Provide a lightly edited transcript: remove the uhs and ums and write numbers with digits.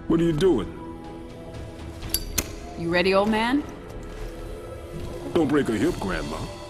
What are you doing? You ready, old man? Don't break a hip, Grandma.